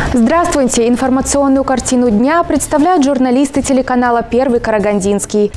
Здравствуйте! Информационную картину дня представляют журналисты телеканала «Первый Карагандинский».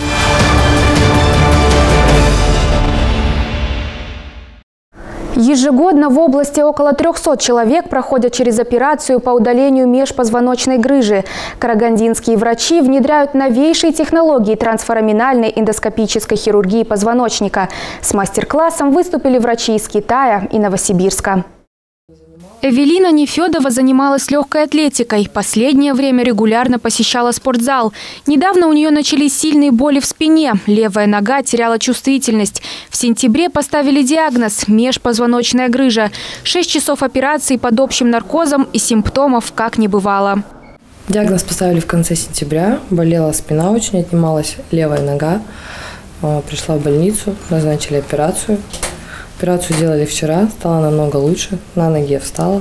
Ежегодно в области около 300 человек проходят через операцию по удалению межпозвоночной грыжи. Карагандинские врачи внедряют новейшие технологии трансфораминальной эндоскопической хирургии позвоночника. С мастер-классом выступили врачи из Китая и Новосибирска. Эвелина Нефедова занималась легкой атлетикой. Последнее время регулярно посещала спортзал. Недавно у нее начались сильные боли в спине. Левая нога теряла чувствительность. В сентябре поставили диагноз – межпозвоночная грыжа. 6 часов операции под общим наркозом и симптомов как не бывало. Диагноз поставили в конце сентября. Болела спина очень, отнималась левая нога. Пришла в больницу, назначили операцию. Операцию делали вчера, стало намного лучше. На ноге встала.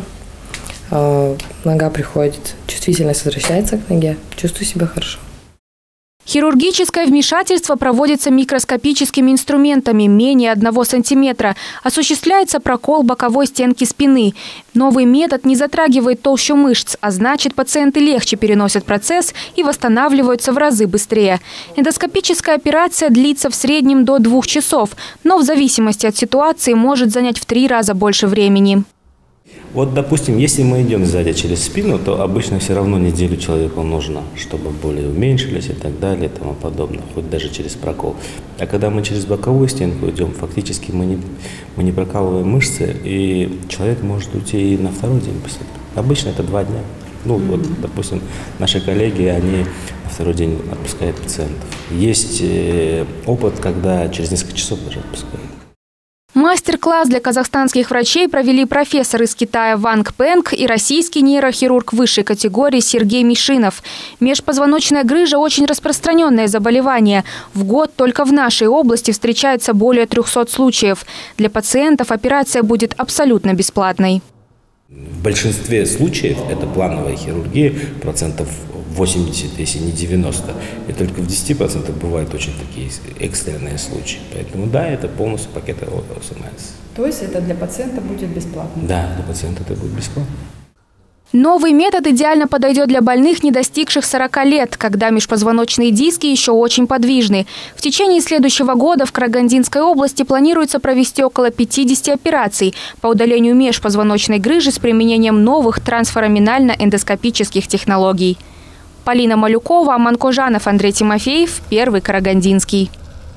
Нога приходит, чувствительность возвращается к ноге. Чувствую себя хорошо. Хирургическое вмешательство проводится микроскопическими инструментами менее 1 сантиметра. Осуществляется прокол боковой стенки спины. Новый метод не затрагивает толщу мышц, а значит, пациенты легче переносят процесс и восстанавливаются в разы быстрее. Эндоскопическая операция длится в среднем до 2 часов, но в зависимости от ситуации может занять в 3 раза больше времени. Вот, допустим, если мы идем сзади через спину, то обычно все равно неделю человеку нужно, чтобы боли уменьшились и так далее и тому подобное, хоть даже через прокол. А когда мы через боковую стенку идем, фактически мы не прокалываем мышцы, и человек может уйти и на 2-й день после этого. Обычно это 2 дня. Ну, вот, допустим, наши коллеги, они на 2-й день отпускают пациентов. Есть опыт, когда через несколько часов даже отпускают. Мастер-класс для казахстанских врачей провели профессор из Китая Ванг Пэнг и российский нейрохирург высшей категории Сергей Мишинов. Межпозвоночная грыжа – очень распространенное заболевание. В год только в нашей области встречается более 300 случаев. Для пациентов операция будет абсолютно бесплатной. В большинстве случаев это плановая хирургия, 80%, если не 90%. И только в 10% бывают очень такие экстренные случаи. Поэтому да, это полностью пакет ОСМС. То есть это для пациента будет бесплатно? Да, для пациента это будет бесплатно. Новый метод идеально подойдет для больных, не достигших 40 лет, когда межпозвоночные диски еще очень подвижны. В течение следующего года в Карагандинской области планируется провести около 50 операций по удалению межпозвоночной грыжи с применением новых трансфораминально-эндоскопических технологий. Полина Малюкова, Аман Кожанов, Андрей Тимофеев, Первый Карагандинский.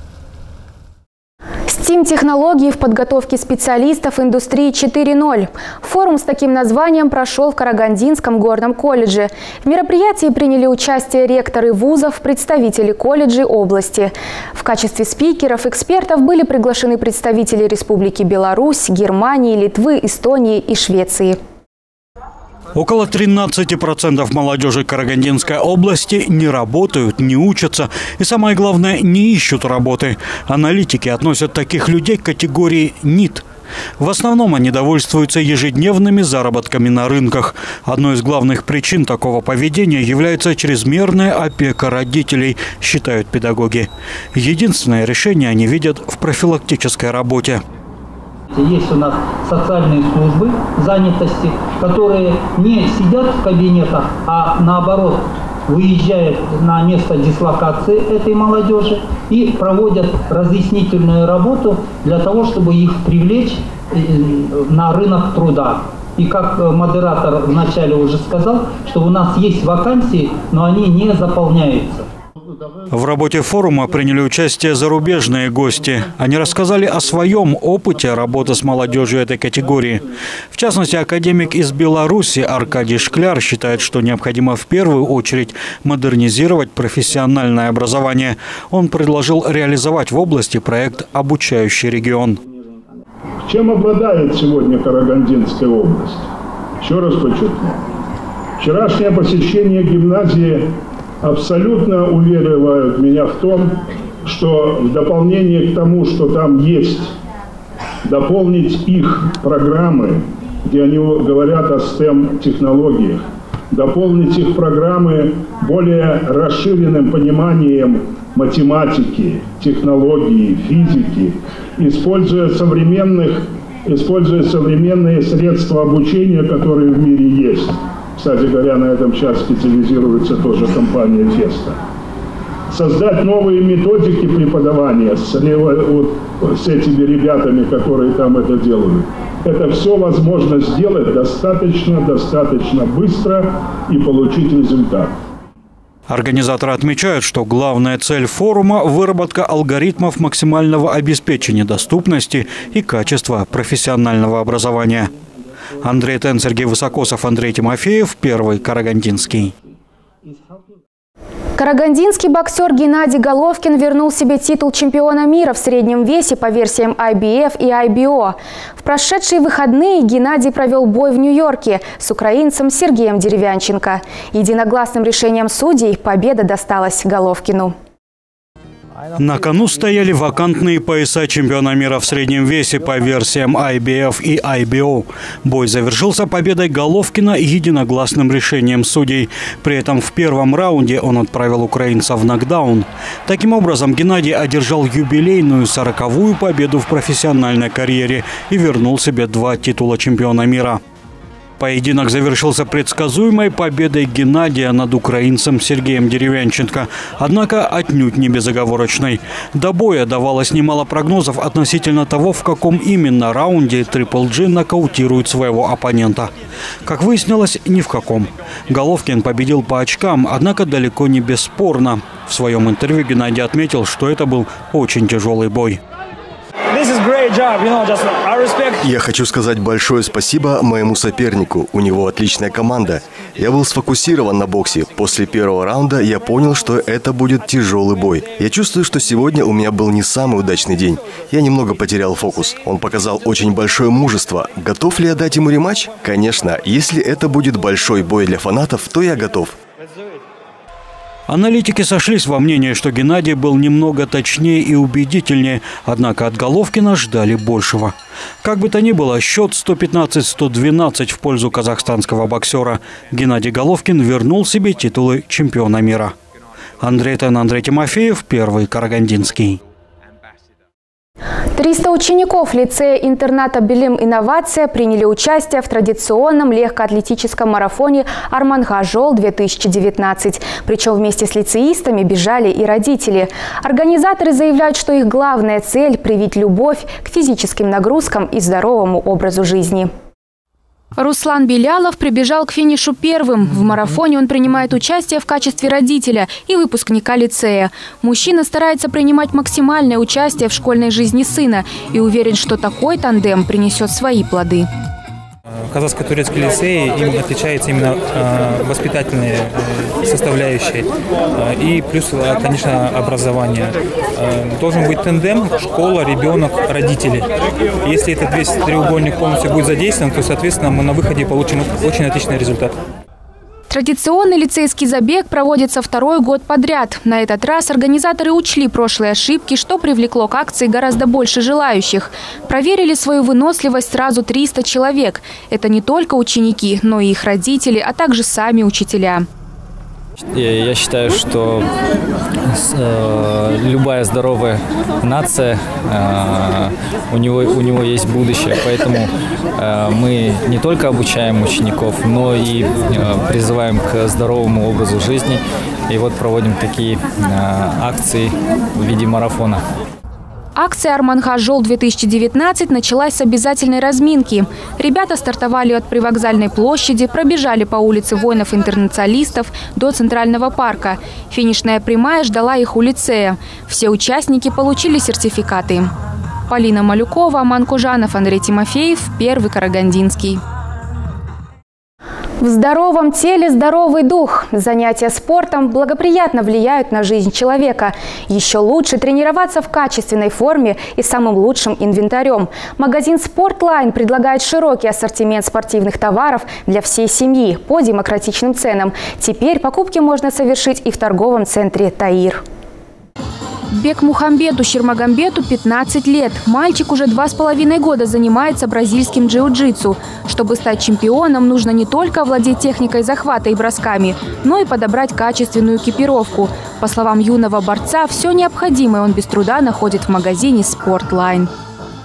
STEAM-технологии в подготовке специалистов индустрии 4.0. Форум с таким названием прошел в Карагандинском горном колледже. В мероприятии приняли участие ректоры вузов, представители колледжей области. В качестве спикеров-экспертов были приглашены представители Республики Беларусь, Германии, Литвы, Эстонии и Швеции. Около 13% молодежи Карагандинской области не работают, не учатся и, самое главное, не ищут работы. Аналитики относят таких людей к категории НИТ. В основном они довольствуются ежедневными заработками на рынках. Одной из главных причин такого поведения является чрезмерная опека родителей, считают педагоги. Единственное решение они видят в профилактической работе. Есть у нас социальные службы занятости, которые не сидят в кабинетах, а наоборот выезжают на место дислокации этой молодежи и проводят разъяснительную работу для того, чтобы их привлечь на рынок труда. И как модератор вначале уже сказал, что у нас есть вакансии, но они не заполняются. В работе форума приняли участие зарубежные гости. Они рассказали о своем опыте работы с молодежью этой категории. В частности, академик из Беларуси Аркадий Шкляр считает, что необходимо в первую очередь модернизировать профессиональное образование. Он предложил реализовать в области проект «Обучающий регион». Чем обладает сегодня Карагандинская область? Еще раз подчеркну. Вчерашнее посещение гимназии абсолютно уверяют меня в том, что в дополнение к тому, что там есть, дополнить их программы, где они говорят о STEM-технологиях, дополнить их программы более расширенным пониманием математики, технологии, физики, используя современные средства обучения, которые в мире есть. Кстати говоря, на этом сейчас специализируется тоже компания «Феста». Создать новые методики преподавания с этими ребятами, которые там это делают. Это все возможно сделать достаточно быстро и получить результат. Организаторы отмечают, что главная цель форума – выработка алгоритмов максимального обеспечения доступности и качества профессионального образования. Андрей Тен, Сергей Высокосов, Андрей Тимофеев, Первый Карагандинский. Карагандинский боксер Геннадий Головкин вернул себе титул чемпиона мира в среднем весе по версиям IBF и IBO. В прошедшие выходные Геннадий провел бой в Нью-Йорке с украинцем Сергеем Деревянченко. Единогласным решением судей победа досталась Головкину. На кону стояли вакантные пояса чемпиона мира в среднем весе по версиям IBF и IBO. Бой завершился победой Головкина единогласным решением судей. При этом в первом раунде он отправил украинца в нокдаун. Таким образом, Геннадий одержал юбилейную 40-ю победу в профессиональной карьере и вернул себе 2 титула чемпиона мира. Поединок завершился предсказуемой победой Геннадия над украинцем Сергеем Деревянченко, однако отнюдь не безоговорочной. До боя давалось немало прогнозов относительно того, в каком именно раунде Triple G нокаутирует своего оппонента. Как выяснилось, ни в каком. Головкин победил по очкам, однако далеко не бесспорно. В своем интервью Геннадий отметил, что это был очень тяжелый бой. Я хочу сказать большое спасибо моему сопернику. У него отличная команда. Я был сфокусирован на боксе. После первого раунда я понял, что это будет тяжелый бой. Я чувствую, что сегодня у меня был не самый удачный день. Я немного потерял фокус. Он показал очень большое мужество. Готов ли я дать ему рематч? Конечно. Если это будет большой бой для фанатов, то я готов. Аналитики сошлись во мнении, что Геннадий был немного точнее и убедительнее, однако от Головкина ждали большего. Как бы то ни было, счет 115-112 в пользу казахстанского боксера. Геннадий Головкин вернул себе титулы чемпиона мира. Андрей Тен, Андрей Тимофеев, Первый Карагандинский. 300 учеников лицея-интерната «Билим-инновация» приняли участие в традиционном легкоатлетическом марафоне «Арманхажол-2019». Причем вместе с лицеистами бежали и родители. Организаторы заявляют, что их главная цель – привить любовь к физическим нагрузкам и здоровому образу жизни. Руслан Белялов прибежал к финишу первым. В марафоне он принимает участие в качестве родителя и выпускника лицея. Мужчина старается принимать максимальное участие в школьной жизни сына и уверен, что такой тандем принесет свои плоды. Казахско-турецкий лицей им отличается именно воспитательной составляющей и плюс, конечно, образование. Должен быть тандем школа, ребенок, родители. Если этот весь треугольник полностью будет задействован, то, соответственно, мы на выходе получим очень отличный результат. Традиционный лицейский забег проводится 2-й год подряд. На этот раз организаторы учли прошлые ошибки, что привлекло к акции гораздо больше желающих. Проверили свою выносливость сразу 300 человек. Это не только ученики, но и их родители, а также сами учителя. Я считаю, что любая здоровая нация, у него есть будущее. Поэтому мы не только обучаем учеников, но и призываем к здоровому образу жизни. И вот проводим такие акции в виде марафона. Акция «Арманхажол-2019» началась с обязательной разминки. Ребята стартовали от привокзальной площади, пробежали по улице воинов-интернационалистов до Центрального парка. Финишная прямая ждала их у лицея. Все участники получили сертификаты. Полина Малюкова, Аман Кужанов, Андрей Тимофеев, Первый Карагандинский. В здоровом теле здоровый дух. Занятия спортом благоприятно влияют на жизнь человека. Еще лучше тренироваться в качественной форме и самым лучшим инвентарем. Магазин «Спортлайн» предлагает широкий ассортимент спортивных товаров для всей семьи по демократичным ценам. Теперь покупки можно совершить и в торговом центре «Таир». Бекмухамбету Ширмагамбету 15 лет. Мальчик уже 2,5 года занимается бразильским джиу-джитсу. Чтобы стать чемпионом, нужно не только овладеть техникой захвата и бросками, но и подобрать качественную экипировку. По словам юного борца, все необходимое он без труда находит в магазине «Спортлайн».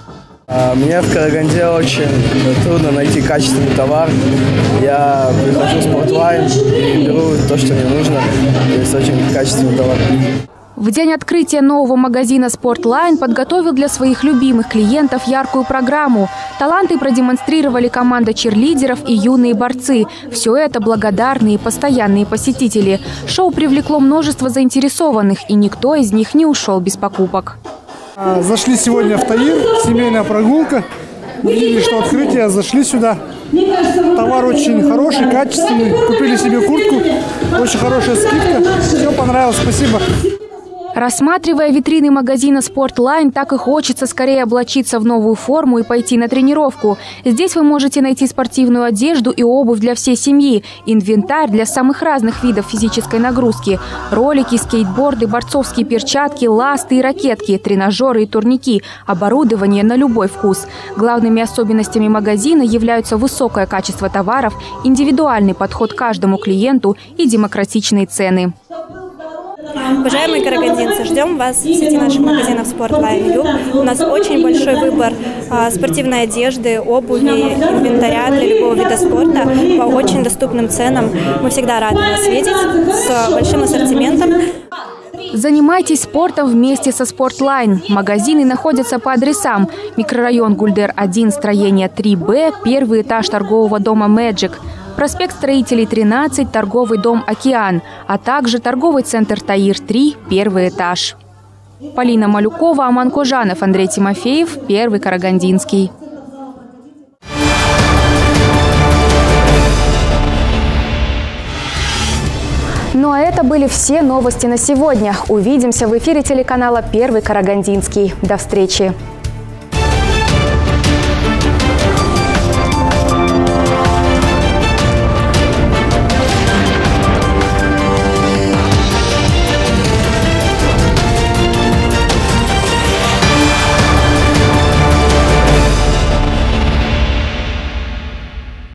Мне в Караганде очень трудно найти качественный товар. Я прихожу в Спортлайн и беру то, что мне нужно. То есть очень качественный товар. В день открытия нового магазина Sportline подготовил для своих любимых клиентов яркую программу. Таланты продемонстрировали команда чирлидеров и юные борцы. Все это благодарные и постоянные посетители. Шоу привлекло множество заинтересованных, и никто из них не ушел без покупок. Зашли сегодня в Таир, семейная прогулка. Увидели, что открытие, зашли сюда. Товар очень хороший, качественный. Купили себе куртку, очень хорошая скидка. Все понравилось, спасибо. Рассматривая витрины магазина Sportline, так и хочется скорее облачиться в новую форму и пойти на тренировку. Здесь вы можете найти спортивную одежду и обувь для всей семьи, инвентарь для самых разных видов физической нагрузки, ролики, скейтборды, борцовские перчатки, ласты и ракетки, тренажеры и турники, оборудование на любой вкус. Главными особенностями магазина являются высокое качество товаров, индивидуальный подход к каждому клиенту и демократичные цены. Уважаемые карагандинцы, ждем вас в сети наших магазинов Sportline Юг. У нас очень большой выбор спортивной одежды, обуви, инвентаря для любого вида спорта по очень доступным ценам. Мы всегда рады вас видеть с большим ассортиментом. Занимайтесь спортом вместе со Sportline. Магазины находятся по адресам: микрорайон Гульдер-1, строение 3Б, первый этаж торгового дома Magic, проспект Строителей 13, торговый дом «Океан», а также торговый центр «Таир-3», первый этаж. Полина Малюкова, Аман Кожанов, Андрей Тимофеев, Первый Карагандинский. Ну а это были все новости на сегодня. Увидимся в эфире телеканала Первый Карагандинский. До встречи!